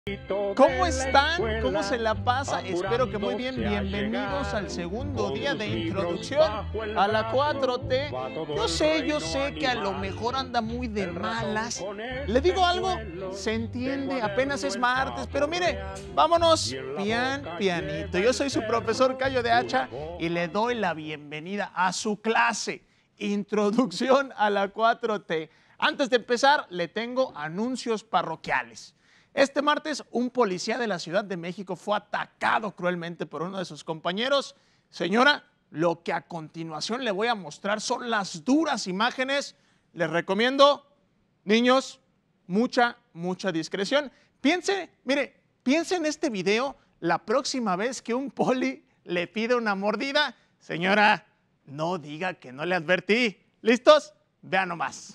¿Cómo están? ¿Cómo se la pasa? Espero que muy bien. Bienvenidos al segundo día de introducción a la 4T. Yo sé que a lo mejor anda muy de malas. ¿Le digo algo? Se entiende, apenas es martes, pero mire, vámonos pianito. Yo soy su profesor Cayo de Hacha y le doy la bienvenida a su clase, Introducción a la 4T. Antes de empezar, le tengo anuncios parroquiales. Este martes, un policía de la Ciudad de México fue atacado cruelmente por uno de sus compañeros. Señora, lo que a continuación le voy a mostrar son las duras imágenes. Les recomiendo, niños, mucha discreción. Piense en este video la próxima vez que un poli le pide una mordida. Señora, no diga que no le advertí. ¿Listos? Vean nomás.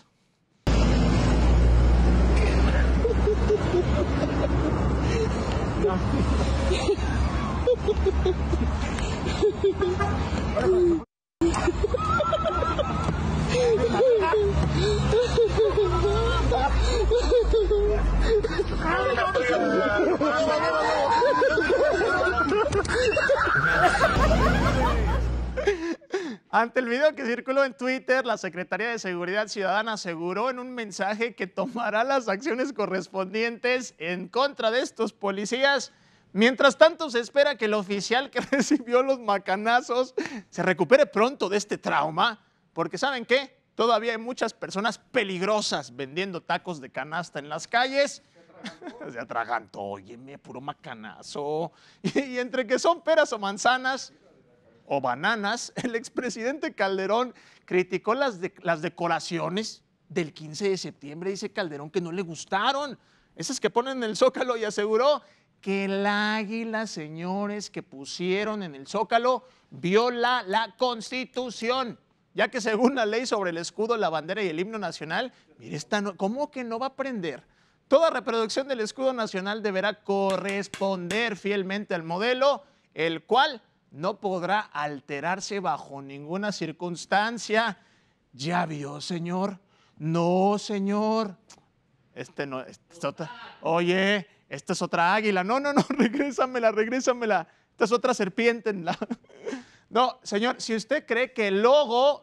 Ante el video que circuló en Twitter, la Secretaría de Seguridad Ciudadana aseguró en un mensaje que tomará las acciones correspondientes en contra de estos policías. Mientras tanto, se espera que el oficial que recibió los macanazos se recupere pronto de este trauma, porque ¿saben qué? Todavía hay muchas personas peligrosas vendiendo tacos de canasta en las calles. Se atragantó, óyeme, puro macanazo. Y entre que son peras o manzanas o bananas, el expresidente Calderón criticó las decoraciones del 15 de septiembre. Dice Calderón que no le gustaron, esas que ponen en el Zócalo, y aseguró que el águila, señores, que pusieron en el Zócalo viola la Constitución, ya que según la ley sobre el escudo, la bandera y el himno nacional, mire, ¿cómo que no va a prender? Toda reproducción del escudo nacional deberá corresponder fielmente al modelo, el cual no podrá alterarse bajo ninguna circunstancia. ¿Ya vio, señor? No, señor. No, es otra. Oye, esta es otra águila. No, regrésamela. Esta es otra serpiente. No, señor, si usted cree que el logo,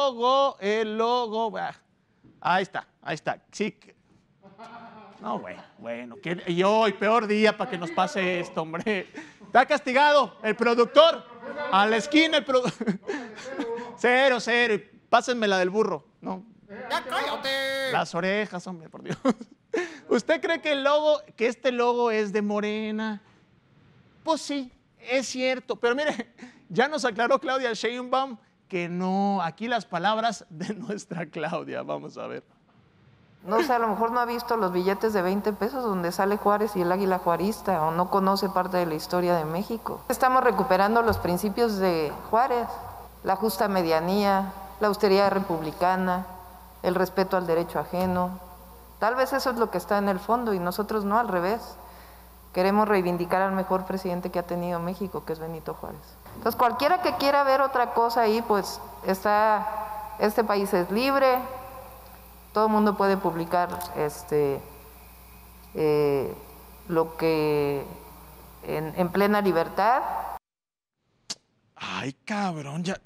ahí está. Sí. No, bueno, y hoy, peor día para que nos pase esto, hombre. Está castigado el productor. A la esquina el productor. Cero. Y pásenme la del burro. No. ¡Ya cállate! Las orejas, hombre, por Dios. ¿Usted cree que este logo es de Morena? Pues sí, es cierto. Pero mire, ya nos aclaró Claudia Sheinbaum que no, aquí las palabras de nuestra Claudia. Vamos a ver. No sé, a lo mejor no ha visto los billetes de 20 pesos donde sale Juárez y el águila juarista, o no conoce parte de la historia de México. Estamos recuperando los principios de Juárez, la justa medianía, la austeridad republicana, el respeto al derecho ajeno. Tal vez eso es lo que está en el fondo y nosotros no, al revés. Queremos reivindicar al mejor presidente que ha tenido México, que es Benito Juárez. Entonces, cualquiera que quiera ver otra cosa ahí, pues este país es libre. Todo el mundo puede publicar lo que en plena libertad. Ay, cabrón, ya.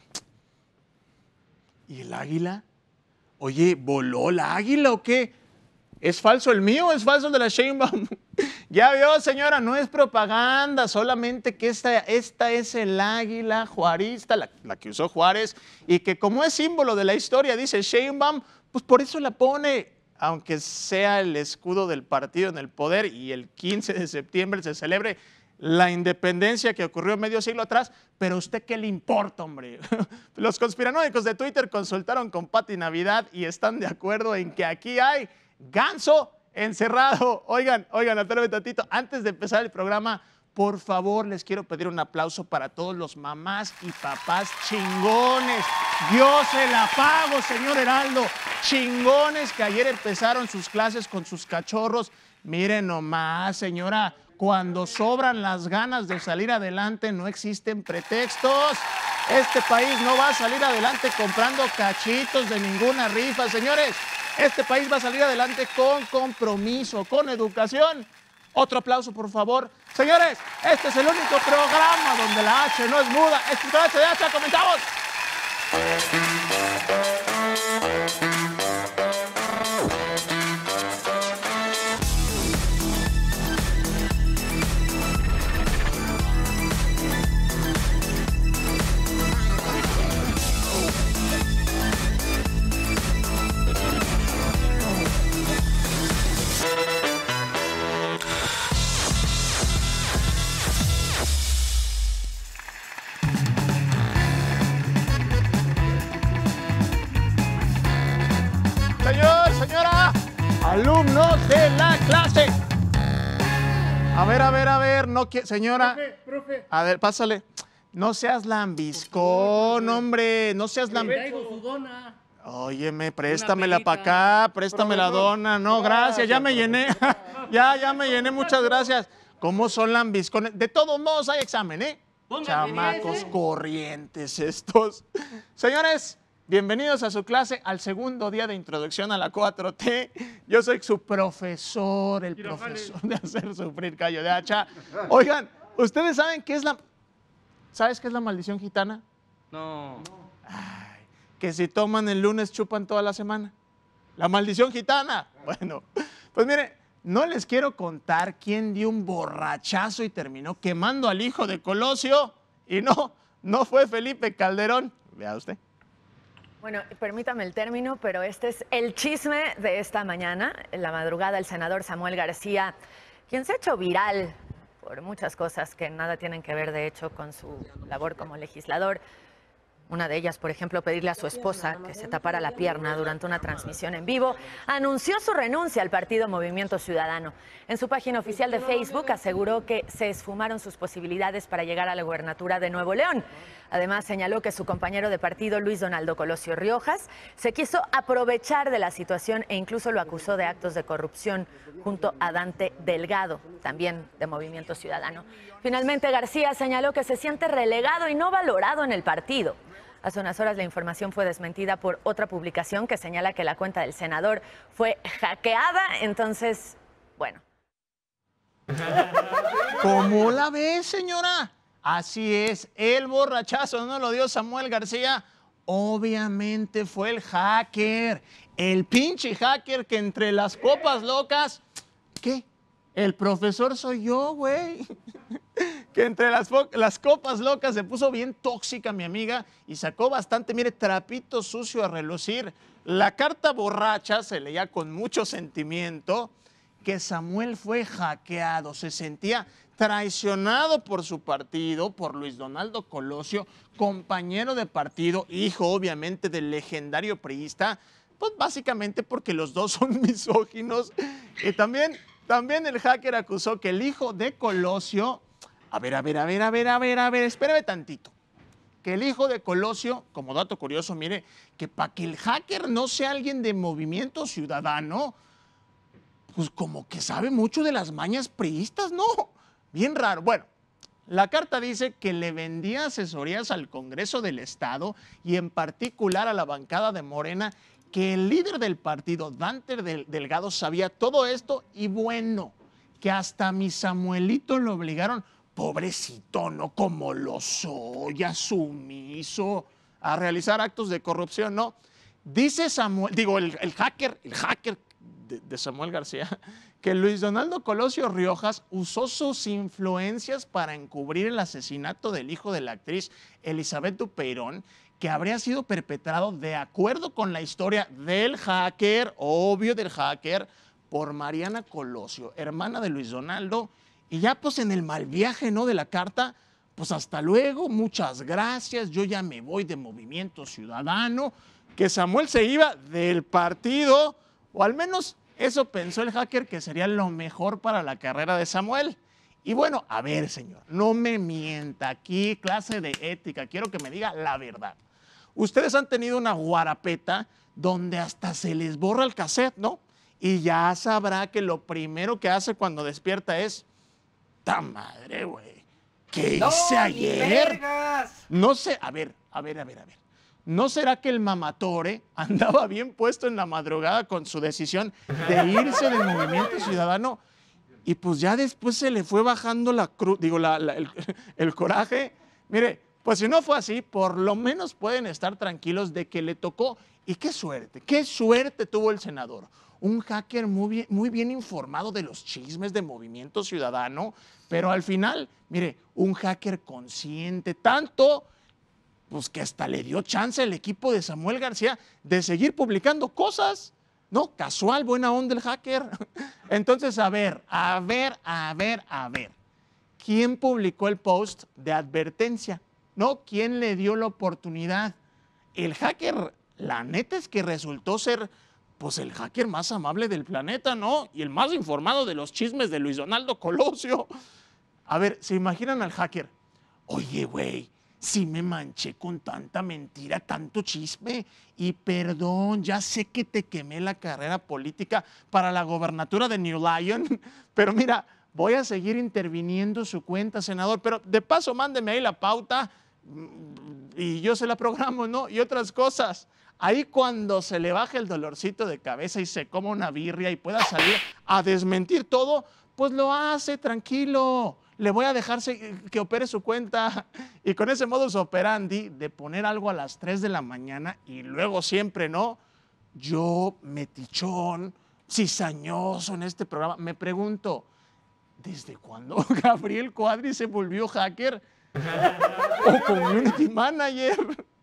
¿Y el águila? Oye, ¿voló la águila o qué? ¿Es falso el mío o es falso el de la Sheinbaum? Ya vio, señora, no es propaganda, solamente que esta es el águila juarista, la que usó Juárez, y que como es símbolo de la historia, dice Sheinbaum, pues por eso la pone, aunque sea el escudo del partido en el poder y el 15 de septiembre se celebre la independencia que ocurrió medio siglo atrás, pero ¿a usted qué le importa, hombre? Los conspiranoicos de Twitter consultaron con Pati Navidad y están de acuerdo en que aquí hay ganso encerrado. Oigan, espérame tantito, antes de empezar el programa, por favor, les quiero pedir un aplauso para todos los mamás y papás chingones. Dios se la pago, señor Heraldo. Chingones que ayer empezaron sus clases con sus cachorros. Miren nomás, señora, cuando sobran las ganas de salir adelante no existen pretextos. Este país no va a salir adelante comprando cachitos de ninguna rifa, señores. Este país va a salir adelante con compromiso, con educación Otro aplauso, por favor. Señores, este es el único programa donde la H no es muda. Este es el H de H, comenzamos. Señora, alumnos de la clase. A ver, no quiere, señora. Profe. A ver, pásale. No seas lambiscón, hombre, no seas lambiscón. Óyeme, préstamela para acá, préstame la dona. No, gracias, ya me llené. ya me llené, muchas gracias. ¿Cómo son lambiscones? De todos modos hay examen, ¿eh? Chamacos corrientes estos. Señores, bienvenidos a su clase, al segundo día de introducción a la 4T. Yo soy su profesor, el profesor de hacer sufrir callo de hacha. Oigan, ¿ustedes saben qué es la... ¿Sabes qué es la maldición gitana? No. Ay, que si toman el lunes chupan toda la semana. La maldición gitana. Bueno, pues mire, no les quiero contar quién dio un borrachazo y terminó quemando al hijo de Colosio. Y no fue Felipe Calderón. Vea usted. Bueno, permítame el término, pero este es el chisme de esta mañana. En la madrugada, el senador Samuel García, quien se ha hecho viral por muchas cosas que nada tienen que ver, de hecho, con su labor como legislador. Una de ellas, por ejemplo, pedirle a su esposa que se tapara la pierna durante una transmisión en vivo, anunció su renuncia al partido Movimiento Ciudadano. En su página oficial de Facebook aseguró que se esfumaron sus posibilidades para llegar a la gubernatura de Nuevo León. Además, señaló que su compañero de partido, Luis Donaldo Colosio Riojas, se quiso aprovechar de la situación e incluso lo acusó de actos de corrupción junto a Dante Delgado, también de Movimiento Ciudadano. Finalmente, García señaló que se siente relegado y no valorado en el partido. Hace unas horas la información fue desmentida por otra publicación que señala que la cuenta del senador fue hackeada. Entonces, bueno. ¿Cómo la ves, señora? Así es, el borrachazo no lo dio Samuel García. Obviamente fue el hacker, el pinche hacker que entre las copas locas... ¿Qué? El profesor soy yo, güey. Que entre las copas locas se puso bien tóxica mi amiga y sacó bastante, mire, trapito sucio a relucir. La carta borracha se leía con mucho sentimiento que Samuel fue hackeado, se sentía traicionado por su partido, por Luis Donaldo Colosio, compañero de partido, hijo obviamente del legendario priista, pues básicamente porque los dos son misóginos. Y también el hacker acusó que el hijo de Colosio... A ver, espérame tantito. Que el hijo de Colosio, como dato curioso, mire, que para que el hacker no sea alguien de Movimiento Ciudadano, pues como que sabe mucho de las mañas priistas, ¿no? Bien raro. Bueno, la carta dice que le vendía asesorías al Congreso del Estado y en particular a la bancada de Morena, que el líder del partido, Dante Delgado, sabía todo esto y bueno, que hasta mi Samuelito lo obligaron... Pobrecito, ¿no? Como lo soy, sumiso, a realizar actos de corrupción, ¿no? Dice Samuel, digo, el hacker de Samuel García, que Luis Donaldo Colosio Riojas usó sus influencias para encubrir el asesinato del hijo de la actriz Elizabeth Dupeirón, que habría sido perpetrado de acuerdo con la historia del hacker, obvio del hacker, por Mariana Colosio, hermana de Luis Donaldo. Y ya pues en el mal viaje, ¿no?, de la carta, pues hasta luego, muchas gracias, yo ya me voy de Movimiento Ciudadano, que Samuel se iba del partido, o al menos eso pensó el hacker que sería lo mejor para la carrera de Samuel. Y bueno, a ver, señor, no me mienta, aquí clase de ética, quiero que me diga la verdad. Ustedes han tenido una guarapeta donde hasta se les borra el cassette, ¿no? Y ya sabrá que lo primero que hace cuando despierta es... ¡Ta madre, güey! ¿Qué hice ayer? No sé, a ver. ¿No será que el mamatore andaba bien puesto en la madrugada con su decisión de irse del Movimiento Ciudadano? y pues ya después se le fue bajando el coraje. Mire, pues si no fue así, por lo menos pueden estar tranquilos de que le tocó. Y qué suerte tuvo el senador. Un hacker muy bien informado de los chismes de Movimiento Ciudadano, pero al final, mire, un hacker consciente, tanto pues que hasta le dio chance al equipo de Samuel García de seguir publicando cosas. No, casual, buena onda el hacker. Entonces, a ver. ¿Quién publicó el post de advertencia? ¿No? ¿Quién le dio la oportunidad? El hacker, la neta es que resultó ser pues el hacker más amable del planeta, ¿no? Y el más informado de los chismes de Luis Donaldo Colosio. A ver, ¿se imaginan al hacker? Oye, güey, sí me manché con tanta mentira, tanto chisme, y perdón, ya sé que te quemé la carrera política para la gobernatura de New Lyon, pero mira, voy a seguir interviniendo su cuenta, senador, pero de paso mándeme ahí la pauta y yo se la programo, ¿no? Y otras cosas. Ahí cuando se le baje el dolorcito de cabeza y se coma una birria y pueda salir a desmentir todo, pues lo hace tranquilo. Le voy a dejar que opere su cuenta. Y con ese modus operandi de poner algo a las 3 de la mañana y luego siempre, ¿no? Yo, metichón, cizañoso en este programa, me pregunto, ¿desde cuándo Gabriel Cuadri se volvió hacker o community manager?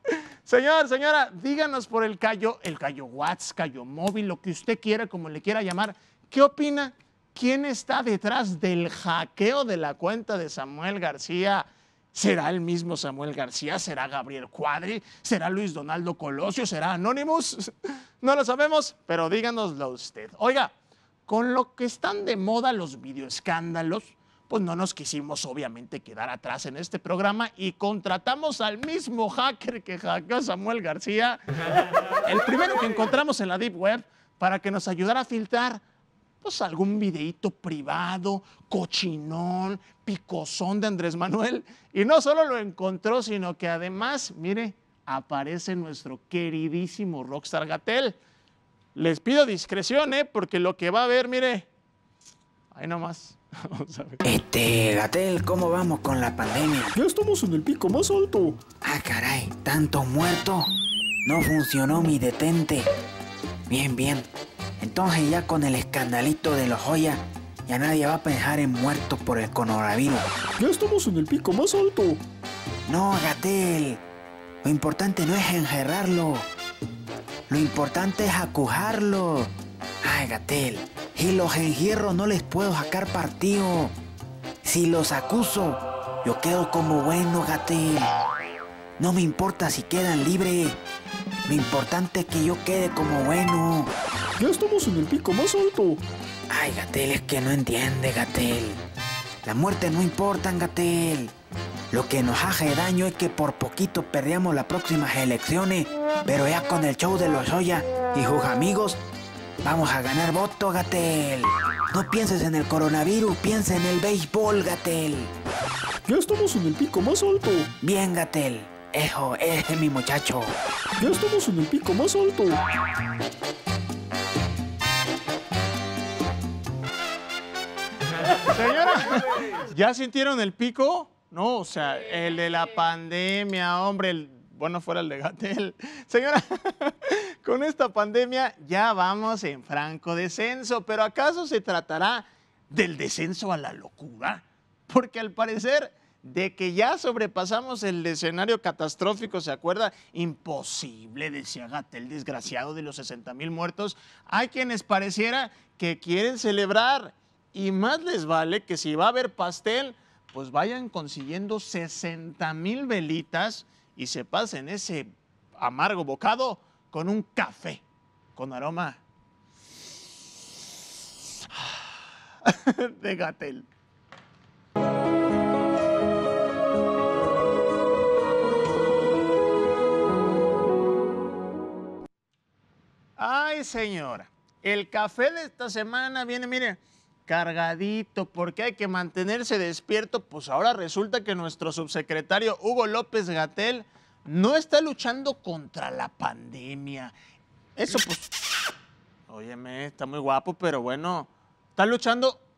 Señora, díganos por el Cayo WhatsApp, Cayo Móvil, lo que usted quiera, como le quiera llamar. ¿Qué opina? ¿Quién está detrás del hackeo de la cuenta de Samuel García? ¿Será el mismo Samuel García? ¿Será Gabriel Cuadri? ¿Será Luis Donaldo Colosio? ¿Será Anonymous? No lo sabemos, pero díganoslo usted. Oiga, con lo que están de moda los videoescándalos, pues no nos quisimos obviamente quedar atrás en este programa y contratamos al mismo hacker que hackeó a Samuel García, el primero que encontramos en la Deep Web, para que nos ayudara a filtrar pues algún videíto privado, cochinón, picosón de Andrés Manuel. Y no solo lo encontró, sino que además, mire, aparece nuestro queridísimo Rockstar Gatell. Les pido discreción, porque lo que va a ver, mire, ahí nomás. Vamos a ver. Gatell, ¿cómo vamos con la pandemia? Ya estamos en el pico más alto. Ah, caray, ¿tantos muertos? No funcionó mi detente. Bien. Entonces ya con el escandalito de los Joya, ya nadie va a pensar en muertos por el coronavirus. Ya estamos en el pico más alto. No, Gatell, lo importante no es encerrarlo. Lo importante es acujarlo. Ay, Gatell, y los encierros no les puedo sacar partido. Si los acuso, yo quedo como bueno, Gatell. No me importa si quedan libres. Lo importante es que yo quede como bueno. Ya estamos en el pico más alto. Ay, Gatell, es que no entiende, Gatell. La muerte no importa, Gatell. Lo que nos hace daño es que por poquito perdamos las próximas elecciones. Pero ya con el show de los Joya y sus amigos, vamos a ganar votos, Gatell. No pienses en el coronavirus, piensa en el béisbol, Gatell. Ya estamos en el pico más alto. Bien, Gatell. Eso, ese es mi muchacho. Ya estamos en el pico más alto. Señora, ¿ya sintieron el pico? No, o sea, el de la pandemia, hombre, bueno, fuera el de Gatell. Señora, con esta pandemia ya vamos en franco descenso, pero ¿acaso se tratará del descenso a la locura? Porque al parecer, de que ya sobrepasamos el escenario catastrófico, ¿se acuerda? Imposible, decía Gatell, desgraciado, de los 60,000 muertos. Hay quienes pareciera que quieren celebrar, y más les vale que si va a haber pastel, pues vayan consiguiendo 60,000 velitas y se pasen ese amargo bocado con un café con aroma de Gatell. Ay, señora, el café de esta semana viene, mire, cargadito, porque hay que mantenerse despierto. Pues ahora resulta que nuestro subsecretario Hugo López-Gatell no está luchando contra la pandemia. Eso pues, óyeme, está muy guapo, pero bueno, está luchando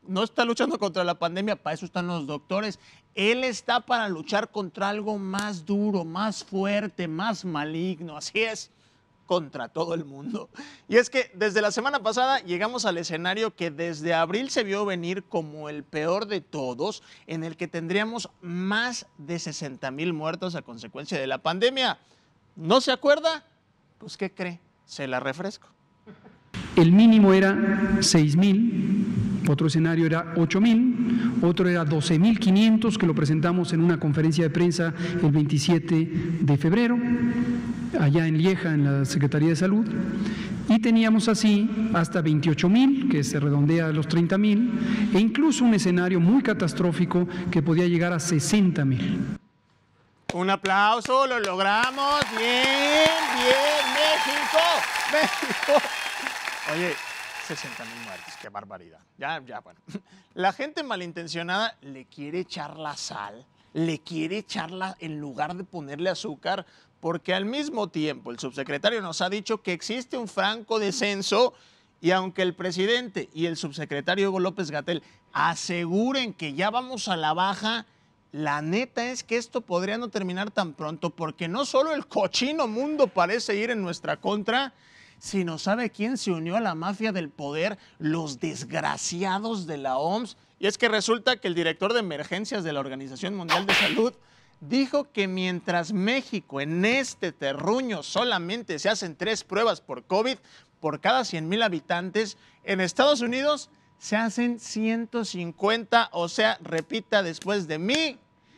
no está luchando contra la pandemia, para eso están los doctores. Él está para luchar contra algo más duro, más fuerte, más maligno. Así es, contra todo el mundo. Y es que desde la semana pasada llegamos al escenario que desde abril se vio venir como el peor de todos, en el que tendríamos más de 60,000 muertos a consecuencia de la pandemia. ¿No se acuerda? Pues, ¿qué cree? Se la refresco. El mínimo era 6,000, otro escenario era 8,000, otro era 12,500, que lo presentamos en una conferencia de prensa el 27 de febrero, allá en Lieja, en la Secretaría de Salud, y teníamos así hasta 28,000, que se redondea a los 30,000, e incluso un escenario muy catastrófico que podía llegar a 60,000. Un aplauso, lo logramos. Bien, bien, México, México. Oye, 60,000 muertos, qué barbaridad. Ya, bueno. La gente malintencionada le quiere echar la sal, le quiere echarla en lugar de ponerle azúcar, porque al mismo tiempo el subsecretario nos ha dicho que existe un franco descenso y aunque el presidente y el subsecretario Hugo López-Gatell aseguren que ya vamos a la baja, la neta es que esto podría no terminar tan pronto, porque no solo el cochino mundo parece ir en nuestra contra, sino ¿sabe quién se unió a la mafia del poder? Los desgraciados de la OMS. Y es que resulta que el director de emergencias de la Organización Mundial de Salud dijo que mientras México en este terruño solamente se hacen 3 pruebas por COVID por cada 100,000 habitantes, en Estados Unidos se hacen 150, o sea, repita después de mí,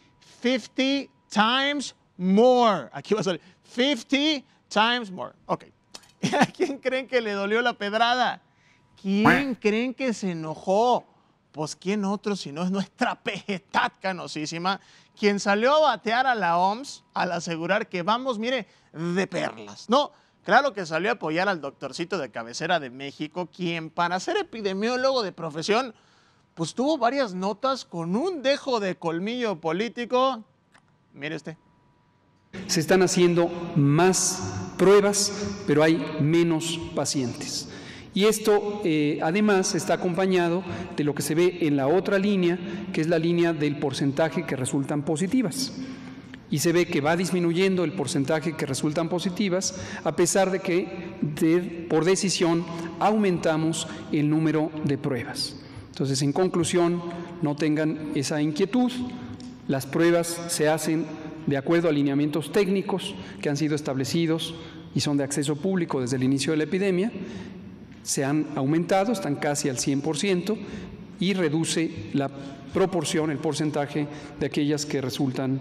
50 times more. Aquí va a salir, 50 times more. Ok. ¿A quién creen que le dolió la pedrada? ¿Quién creen que se enojó? Pues ¿quién otro si no es nuestra Pejetad canosísima, quien salió a batear a la OMS al asegurar que vamos, mire, de perlas? No, claro que salió a apoyar al doctorcito de cabecera de México, quien para ser epidemiólogo de profesión, pues tuvo varias notas con un dejo de colmillo político. Mire usted. Se están haciendo más pruebas, pero hay menos pacientes. Y esto además está acompañado de lo que se ve en la otra línea, que es la línea del porcentaje que resultan positivas. Y se ve que va disminuyendo el porcentaje que resultan positivas, a pesar de que por decisión aumentamos el número de pruebas. Entonces, en conclusión, no tengan esa inquietud, las pruebas se hacen de acuerdo a lineamientos técnicos que han sido establecidos y son de acceso público desde el inicio de la epidemia, se han aumentado, están casi al 100% y reduce la proporción, el porcentaje de aquellas que resultan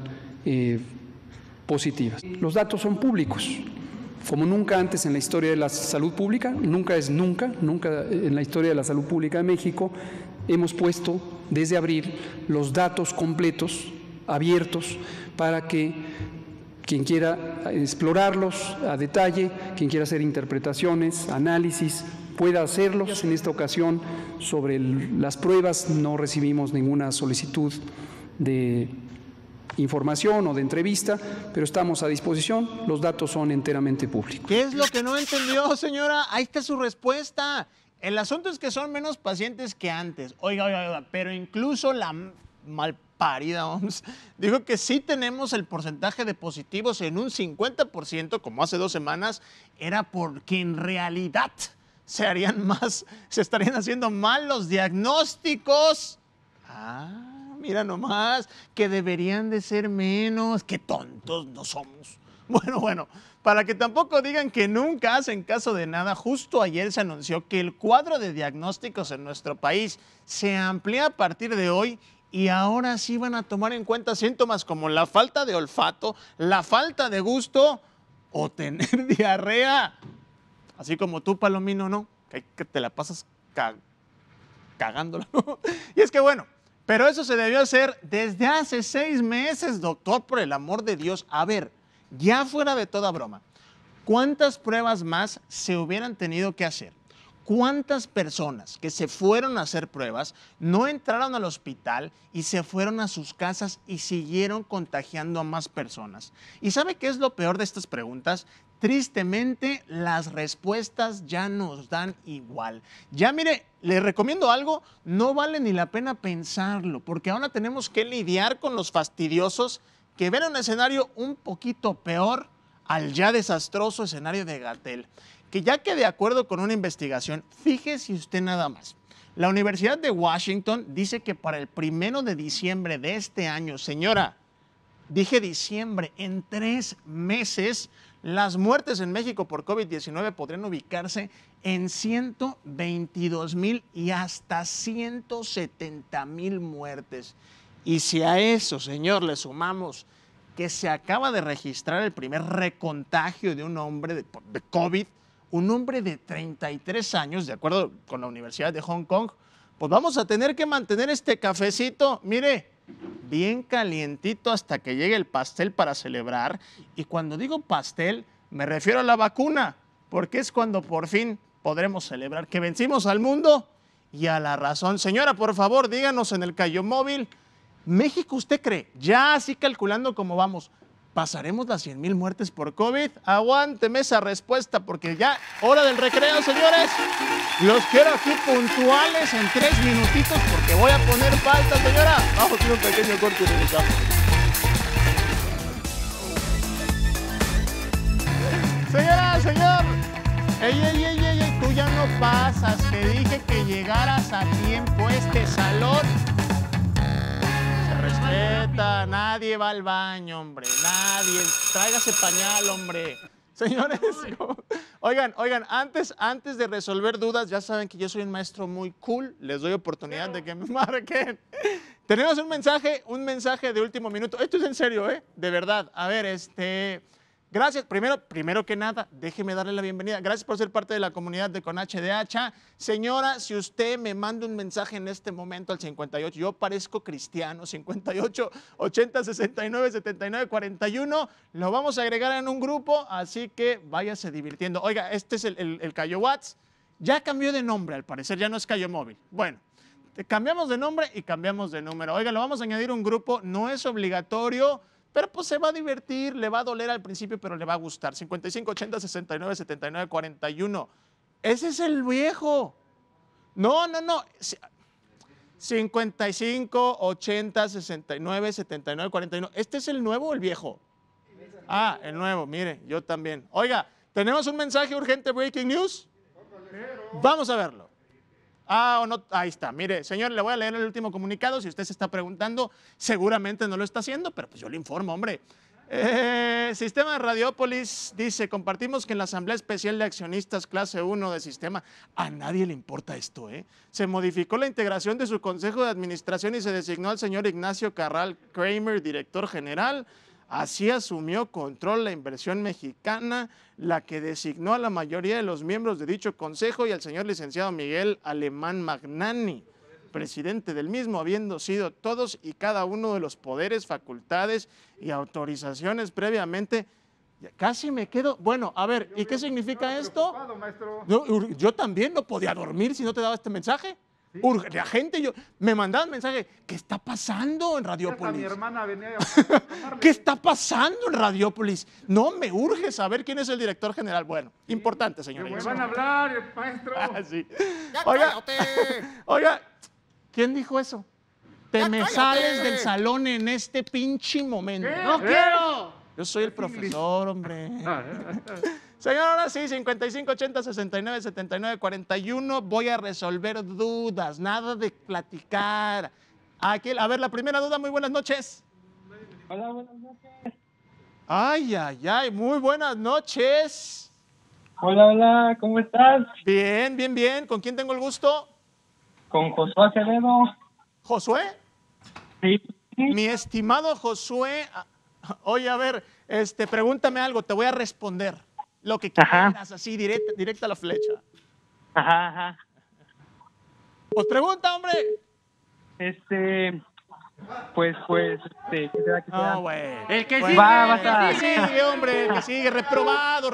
positivas. Los datos son públicos, como nunca antes en la historia de la salud pública, nunca en la historia de la salud pública de México hemos puesto desde abril los datos completos, abiertos, para que quien quiera explorarlos a detalle, quien quiera hacer interpretaciones, análisis, pueda hacerlos. En esta ocasión, sobre las pruebas, no recibimos ninguna solicitud de información o de entrevista, pero estamos a disposición, los datos son enteramente públicos. ¿Qué es lo que no entendió, señora? Ahí está su respuesta. El asunto es que son menos pacientes que antes. Oiga, pero incluso la malparida OMS dijo que sí tenemos el porcentaje de positivos en un 50%, como hace 2 semanas, era porque en realidad se estarían haciendo mal los diagnósticos. Mira nomás, que deberían de ser menos, qué tontos no somos. Bueno, para que tampoco digan que nunca hacen caso de nada, justo ayer se anunció que el cuadro de diagnósticos en nuestro país se amplía a partir de hoy y ahora sí van a tomar en cuenta síntomas como la falta de olfato, la falta de gusto o tener diarrea. Así como tú, Palomino, ¿no? Que te la pasas cagándola. Y es que bueno, pero eso se debió hacer desde hace 6 meses, doctor, por el amor de Dios. A ver, ya fuera de toda broma, ¿cuántas pruebas más se hubieran tenido que hacer? ¿Cuántas personas que se fueron a hacer pruebas no entraron al hospital y se fueron a sus casas y siguieron contagiando a más personas? ¿Y sabe qué es lo peor de estas preguntas? Tristemente, las respuestas ya nos dan igual. Ya mire, le recomiendo algo, no vale ni la pena pensarlo, porque ahora tenemos que lidiar con los fastidiosos que ven un escenario un poquito peor al ya desastroso escenario de Gatell. Que ya que de acuerdo con una investigación, fíjese usted nada más, la Universidad de Washington dice que para el 1 de diciembre de este año, señora, dije diciembre, en 3 meses, las muertes en México por COVID-19 podrían ubicarse en 122,000 y hasta 170,000 muertes. Y si a eso, señor, le sumamos que se acaba de registrar el primer recontagio de un hombre de COVID, un hombre de 33 años, de acuerdo con la Universidad de Hong Kong, pues vamos a tener que mantener este cafecito, mire, bien calientito hasta que llegue el pastel para celebrar. Y cuando digo pastel, me refiero a la vacuna, porque es cuando por fin podremos celebrar que vencimos al mundo y a la razón. Señora, por favor, díganos en el Cayo Móvil, México, ¿usted cree, ya así calculando cómo vamos, pasaremos las 100,000 muertes por COVID? Aguánteme esa respuesta, porque ya, hora del recreo, señores. Los quiero aquí puntuales en 3 minutitos, porque voy a poner falta, señora. Vamos a hacer un pequeño corte y regresamos. Señora, señor. Ey, tú ya no pasas. Te dije que llegaras a tiempo a este salón. Respeta, nadie va al baño, hombre, nadie. Tráigase pañal, hombre. Señores, oigan, antes de resolver dudas, ya saben que yo soy un maestro muy cool, les doy oportunidad de que me marquen. Tenemos un mensaje de último minuto. Esto es en serio, de verdad. A ver, gracias. Primero que nada, déjeme darle la bienvenida. Gracias por ser parte de la comunidad de Con HDH. Señora, si usted me manda un mensaje en este momento al 58, yo parezco cristiano, 58 80 69 79 41, lo vamos a agregar en un grupo, así que váyase divirtiendo. Oiga, este es el Cayo Watts. Ya cambió de nombre, al parecer, ya no es Cayo Móvil. Bueno, cambiamos de nombre y cambiamos de número. Oiga, lo vamos a añadir a un grupo, no es obligatorio, pero pues se va a divertir, le va a doler al principio, pero le va a gustar. 55 80 69 79 41. Ese es el viejo. No. 55 80 69 79 41. ¿Este es el nuevo o el viejo? Ah, el nuevo, mire, yo también. Oiga, tenemos un mensaje urgente, breaking news. Vamos a verlo. Ah, o no, ahí está. Mire, señor, le voy a leer el último comunicado. Si usted se está preguntando, seguramente no lo está haciendo, pero pues yo le informo, hombre. Sistema de Radiópolis dice, compartimos que en la Asamblea Especial de Accionistas Clase 1 de Sistema, a nadie le importa esto, se modificó la integración de su Consejo de Administración y se designó al señor Ignacio Carral Kramer, director general. Así asumió control la inversión mexicana, la que designó a la mayoría de los miembros de dicho consejo y al señor licenciado Miguel Alemán Magnani, presidente del mismo, habiendo sido todos y cada uno de los poderes, facultades y autorizaciones previamente. Casi me quedo. Bueno, a ver, ¿y qué significa esto? Yo también no podía dormir si no te daba este mensaje. La gente, me mandaban mensaje, ¿qué está pasando en Radiópolis? Mi hermana venía ¿qué está pasando en Radiópolis? No, me urge saber quién es el director general. Bueno, importante, señor. Me van a hablar, maestro. Sí. Oiga, ¿quién dijo eso? Te me sales del salón en este pinche momento. No quiero. Yo soy el profesor, hombre. Señor, ahora sí, 55 80 69 79 41. Voy a resolver dudas, nada de platicar. Aquí, a ver, la primera duda, muy buenas noches. Hola, buenas noches. Ay, muy buenas noches. Hola, ¿cómo estás? Bien. ¿Con quién tengo el gusto? Con Josué Acevedo. ¿Josué? Sí. Mi estimado Josué, oye, a ver, pregúntame algo, te voy a responder. Lo que quieras, así, directa a la flecha. Ajá. Pues pregunta, hombre. Pues, ¿qué será? No, güey. El que Güey, sigue. basta. El que sigue, hombre, el que sigue. Reprobado.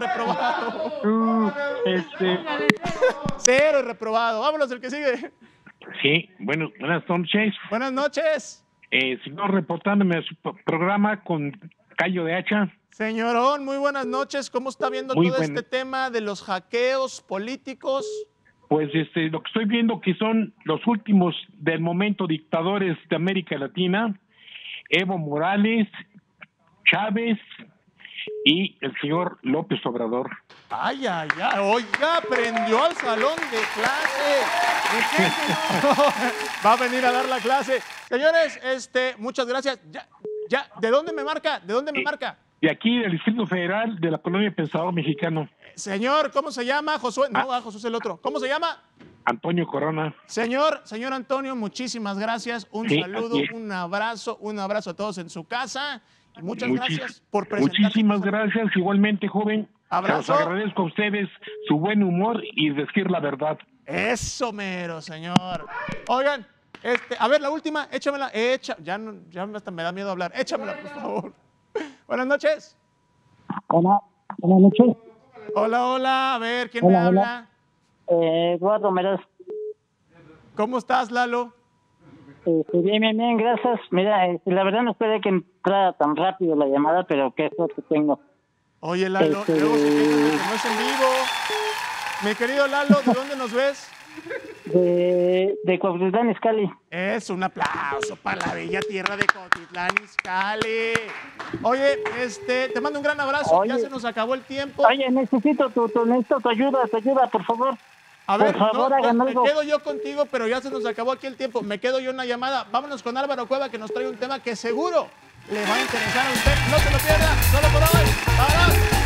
Cero reprobado. Vámonos, el que sigue. Sí, bueno, buenas noches. Buenas noches. Señor, reportándome a su programa con callo de hacha. Señorón, muy buenas noches. ¿Cómo está viendo Muy todo buen- este tema de los hackeos políticos? Pues lo que estoy viendo que son los últimos del momento dictadores de América Latina, Evo Morales, Chávez y el señor López Obrador. Ay, oiga, aprendió al salón de clase. Va a venir a dar la clase. Señores, muchas gracias. Ya, ¿de dónde me marca? ¿De dónde me marca? De aquí, del Distrito Federal, de la Colonia Pensador Mexicano, Señor, ¿cómo se llama? Josué. No, Josué es el otro. ¿Cómo se llama? Antonio Corona. Señor Antonio, muchísimas gracias. Un Sí, saludo, así es. un abrazo a todos en su casa. Y muchas Muchis- gracias por presentarse. Muchísimas gracias, igualmente, joven. Abrazo. Se los agradezco a ustedes su buen humor y decir la verdad. Eso mero, señor. Oigan, a ver, la última, échamela. Ya hasta me da miedo hablar. Échamela, por favor. Buenas noches. Hola, buenas noches. Hola. A ver, ¿quién me habla? Eduardo Meraz. ¿Cómo estás, Lalo? Bien, gracias. Mira, la verdad no esperé que entrara tan rápido la llamada, pero qué suerte tengo. Oye, Lalo, luego se quejan de que no es en vivo. Mi querido Lalo, ¿de dónde nos ves? De Cuautitlán Izcalli. Es un aplauso para la bella tierra de Cuautitlán Izcalli. Oye, te mando un gran abrazo. Oye. Ya se nos acabó el tiempo. Oye, necesito tu ayuda, por favor. A ver, por favor, hagan me algo. quedo yo contigo, pero ya se nos acabó aquí el tiempo. Me quedo yo en una llamada. Vámonos con Álvaro Cueva, que nos trae un tema que seguro le va a interesar a usted. No se lo pierda, solo por hoy. ¡Vámonos!